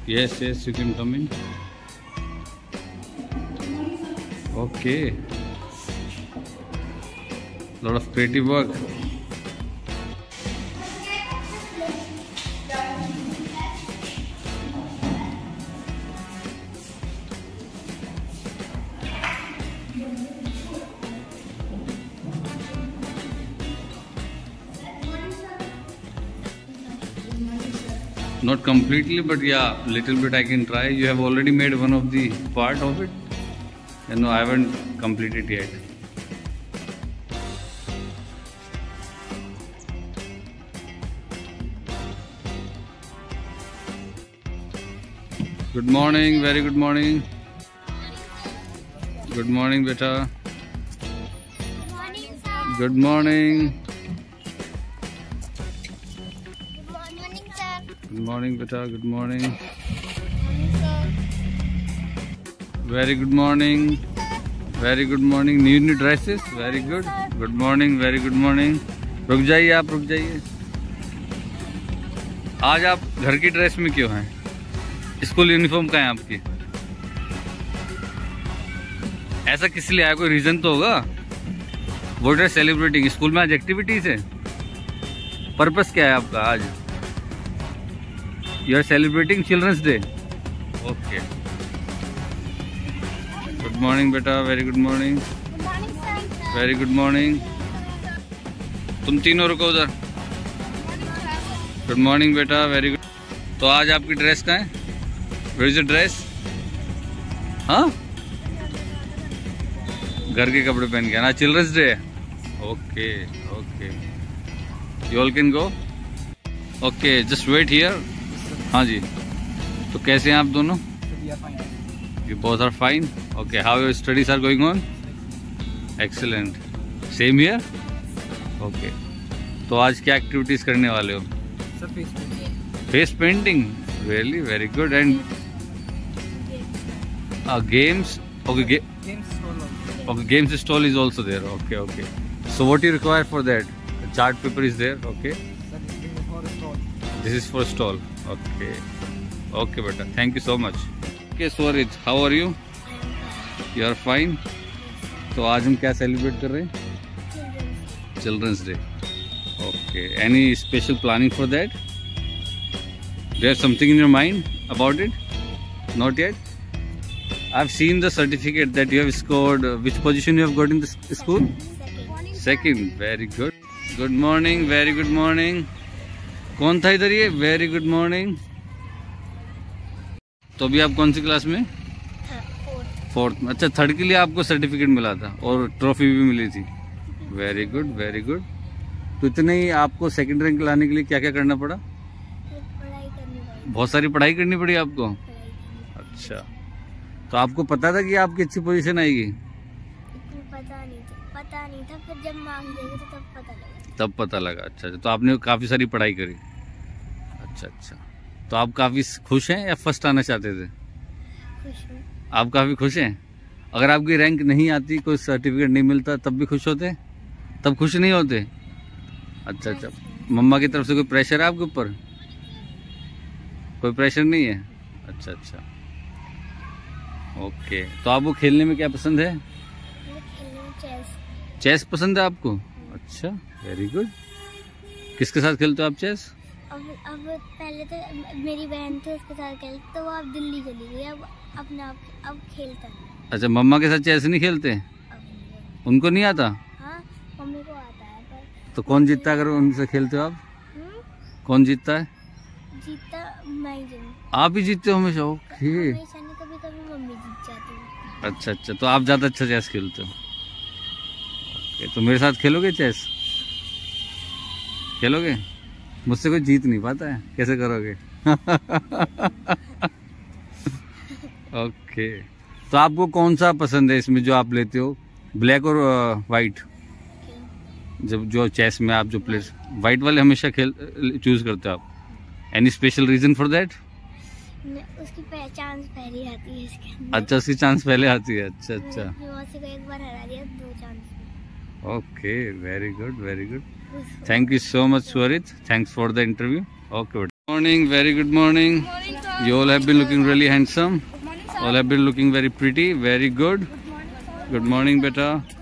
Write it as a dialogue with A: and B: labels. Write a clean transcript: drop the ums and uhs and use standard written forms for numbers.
A: Yes, yes, you can come in. Okay. Lot of creative work. Not completely, but yeah, little bit I can try. You have already made one of the part of it. And no, I haven't completed yet. Good morning, very good morning. Good morning, beta.
B: Good morning, sir.
A: Good morning.
B: Good morning, sir.
A: Good morning, beta. Good morning.
B: Morning, sir.
A: Very good morning. Very good morning. New dresses. Very good. Good morning. Very good morning. रुक जाइए, आप रुक जाइए. आज आप घर की dress में क्यों हैं? स्कूल यूनिफॉर्म कहाँ है आपकी? ऐसा किस लिए आया? कोई रीजन तो होगा. What are celebrating? स्कूल में आज एक्टिविटीज है. पर्पस क्या है आपका आज? You are celebrating children's day. Okay. Good morning बेटा. Very good morning.
B: Good morning, sir.
A: Very good morning. तुम तीनों रुको उधर. गुड मॉर्निंग बेटा. Very good. तो आज आपकी ड्रेस कहाँ है? Where is the dress? हाँ, घर के कपड़े पहन के ना. Children's day. Okay okay. You all can go. Okay, just wait here. हाँ जी. तो कैसे हैं आप दोनों? You both are fine. Okay, how your studies are going on? Excellent. Same here? Okay. तो आज क्या एक्टिविटीज करने वाले हो? Face painting. Really, very good. And games. Okay, okay. Games stall is also there. Okay, okay. So what you require for that? The chart paper is there. Okay. This is for stall. Okay. Okay, beta. Thank you so much. Okay, Swarit, how are you? You are fine. तो आज हम क्या celebrate कर रहे हैं? Children's Day. Okay. Any special planning for that? Do you have something in your mind about it? Not yet. I've seen the certificate that you have scored. Which position you have got in the school? Second. Very good. Good morning. Very good morning. कौन था इधर ये? Very good morning. तो अभी आप कौन सी class में? Fourth में. अच्छा, थर्ड के लिए आपको सर्टिफिकेट मिला था और ट्रॉफी भी मिली थी. Very good, very good. तो इतने ही आपको सेकंड रैंक लाने के लिए क्या क्या करना पड़ा?
B: पढ़ाई करनी पड़ी.
A: बहुत सारी पढ़ाई करनी पड़ी आपको. अच्छा, तो आपको पता था कि आपकी अच्छी पोजीशन आएगी?
B: पता नहीं था. फिर जब मार्क्स देखे तो तब
A: तब
B: पता लगा.
A: पता लगा. अच्छा, तो आपने काफी सारी पढ़ाई करी. अच्छा अच्छा. तो आप काफी खुश हैं या फर्स्ट आना चाहते थे?
B: खुश हूँ.
A: आप काफी खुश हैं. अगर आपकी रैंक नहीं आती, कोई सर्टिफिकेट नहीं मिलता, तब भी खुश होते? तब खुश नहीं होते? अच्छा अच्छा. मम्मा की तरफ से कोई प्रेशर है आपके ऊपर? कोई प्रेशर नहीं है. अच्छा अच्छा. ओके. तो आपको खेलने में क्या पसंद है?
B: मुझे खेलने में चेस.
A: चेस पसंद है आपको? अच्छा, वेरी गुड. किसके साथ खेलते हो आप चेस?
B: अब पहले तो मेरी बहन थी, उसके साथ खेलती, तो वो अब दिल्ली चली गई. अब खेलता है.
A: अच्छा, मम्मा के साथ चेस नहीं खेलते?
B: अब
A: उनको नहीं आता?
B: हाँ, मम्मी को आता है. पर
A: तो कौन जीतता है अगर उनसे खेलते हो आप? कौन जीतता है?
B: जीतता मैं ही हूँ.
A: आप ही जीतते हो हमेशा? ओके.
B: हमेशा नहीं, कभी कभी मम्मी जीत जाती है.
A: अच्छा अच्छा. तो आप ज्यादा अच्छा चेस खेलते हो. ओके. तो मेरे साथ खेलोगे चेस? खेलोगे? मुझसे कोई जीत नहीं पाता है. कैसे करोगे? ओके. तो आपको कौन सा पसंद है इसमें जो आप लेते हो? ब्लैक और वाइट? जब जो चेस में आप जो प्लेयर्स वाइट वाले हमेशा चूज करते हो आप? Any special reason for that?
B: उसकी पहचान पहले आती है इसके अंदर.
A: अच्छा, उसकी चांस पहले आती है. अच्छा अच्छा.
B: को एक बार हरा दिया, 2 chance.
A: Okay, very good, very good. Thank you so much Swarit. Thanks for the interview. Okay. morning, very good morning.
B: Morning, sir.
A: You all have been looking really handsome.
B: Good morning, sir.
A: All have been looking very pretty, very good.
B: Good morning, sir.
A: Good morning, beta.